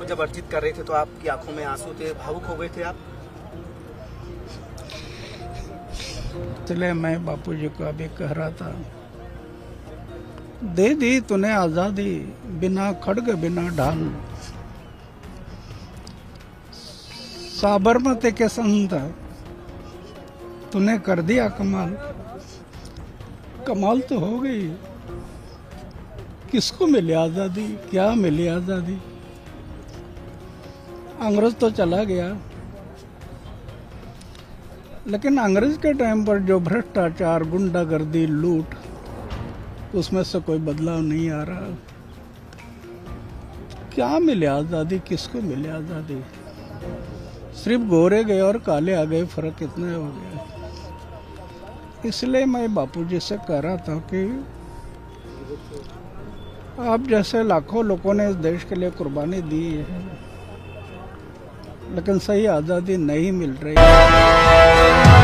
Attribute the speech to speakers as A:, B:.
A: जब अर्जित कर रहे थे तो आपकी आंखों में आंसू थे, भावुक हो गए थे आप?
B: इसलिए मैं बापूजी को अभी कह रहा था, दे दी तूने आजादी, बिना खड़ग बिना ढाल। साबरमती के संत तूने कर दिया कमाल। कमाल तो हो गई, किसको मिली आजादी, क्या मिली आजादी? अंग्रेज तो चला गया, लेकिन अंग्रेज के टाइम पर जो भ्रष्टाचार, गुंडागर्दी, लूट, उसमें से कोई बदलाव नहीं आ रहा। क्या मिले आजादी, किसको मिले आजादी? सिर्फ गोरे गए और काले आ गए, फर्क इतना हो गया। इसलिए मैं बापूजी से कह रहा था कि आप जैसे लाखों लोगों ने इस देश के लिए कुर्बानी दी है, लेकिन सही आज़ादी नहीं मिल रही है।